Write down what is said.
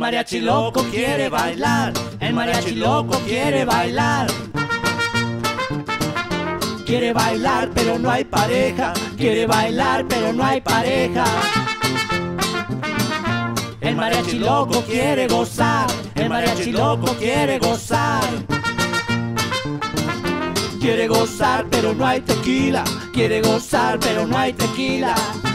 mariachi loco quiere bailar, el mariachi loco quiere bailar. Quiere bailar pero no hay pareja, quiere bailar pero no hay pareja. El mariachi loco quiere gozar, el mariachi loco quiere gozar. Quiere gozar pero no hay tequila, quiere gozar pero no hay tequila.